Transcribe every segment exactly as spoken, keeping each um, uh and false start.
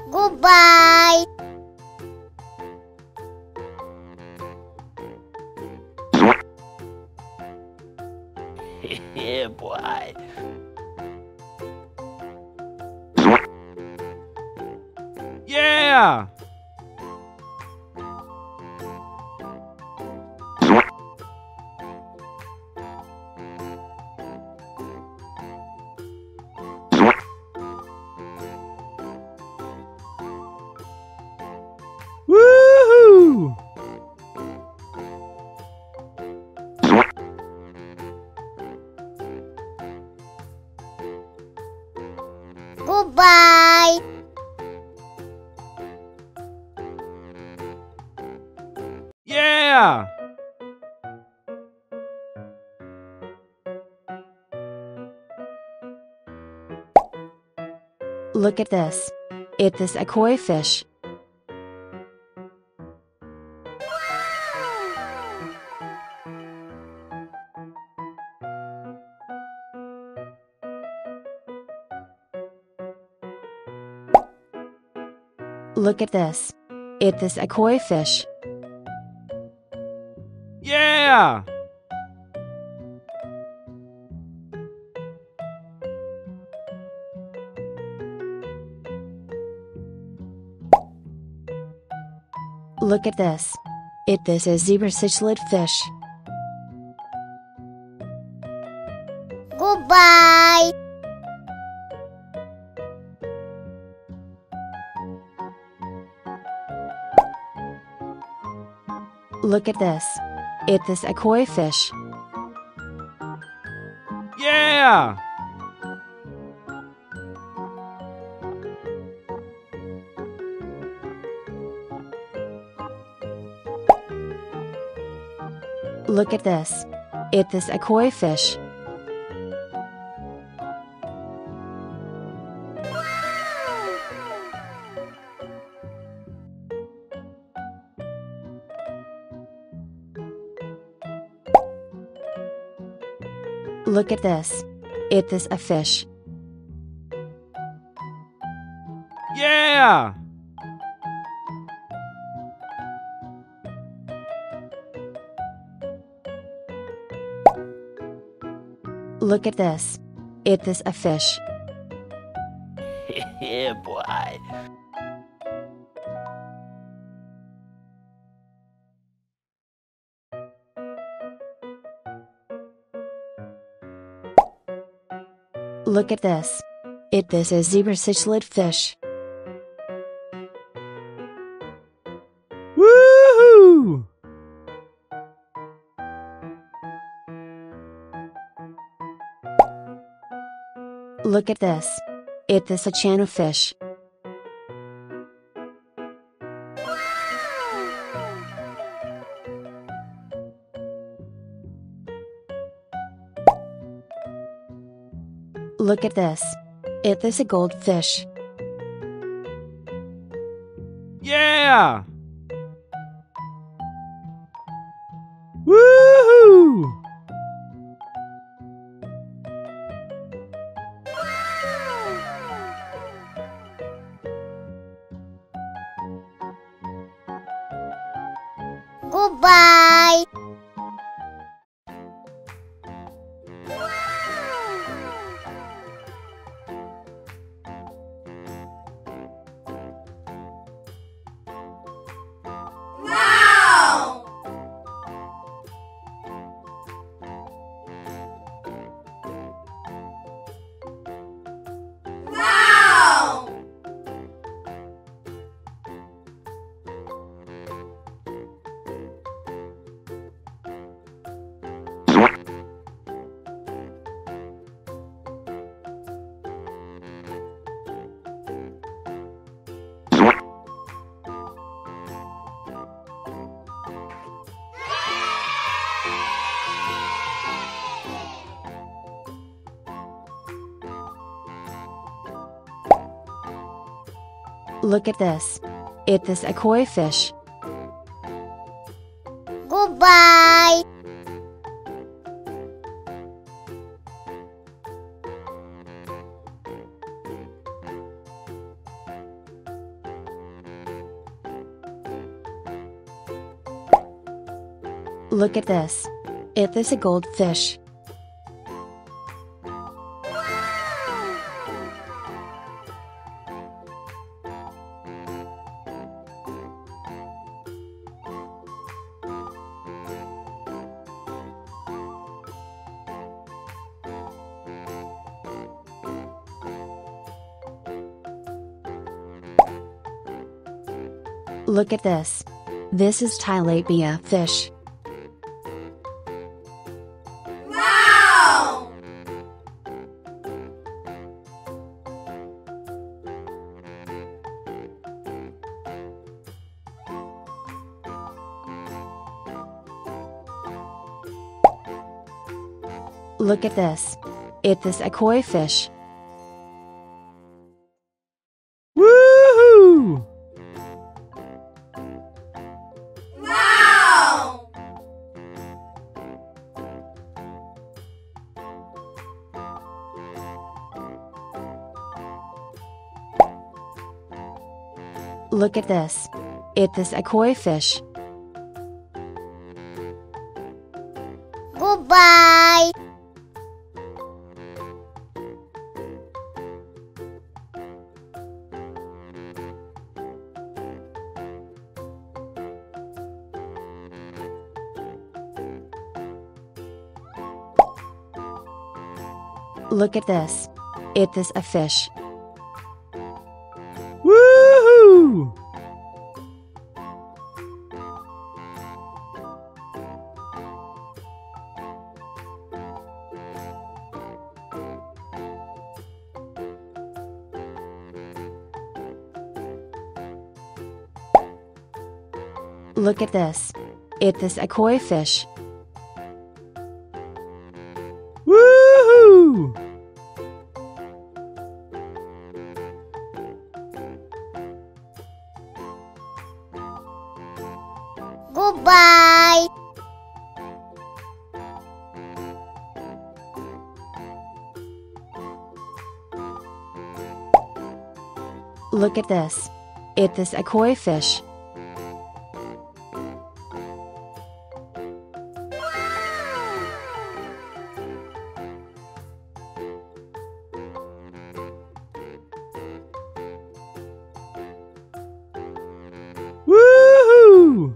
Goodbye. Yeah, boy. Yeah! Woohoo! Goodbye. Yeah! Look at this. It is a koi fish. Look at this. It is a koi fish. Yeah! Look at this. It is a zebra cichlid fish. Goodbye. Look at this. It is a koi fish. Yeah! Look at this. It is a koi fish. Look at this. It is a fish. Yeah! Look at this. It is a fish. Yeah, boy. Look at this. It is a zebra cichlid fish. Woohoo! Look at this. It is a channel fish. Look at this. It is a goldfish. Yeah! Woohoo! Goodbye. Look at this. It is a koi fish. Goodbye. Look at this. It is a goldfish. Look at this. This is tilapia fish. Wow! Look at this. It is a koi fish. Woohoo! Wow! Look at this. It is a koi fish. Goodbye! Look at this. It is a fish. Woohoo! Look at this. It is a koi fish. Woohoo! Goodbye! Look at this. It is a koi fish. Woohoo!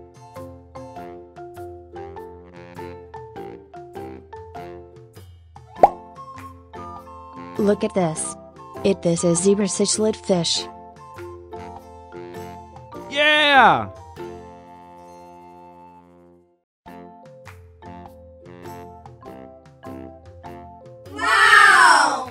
Look at this. It is a zebra cichlid fish. Yeah! Wow!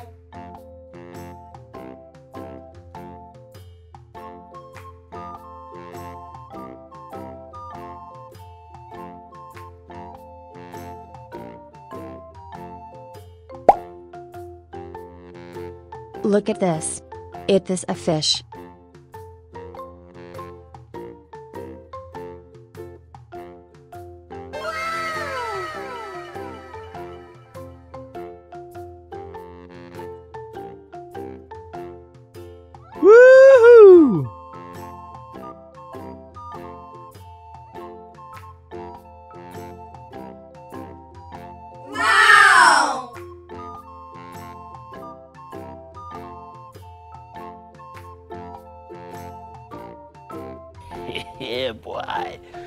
Look at this. It is a fish. Woohoo! Wow! Yeah, boy.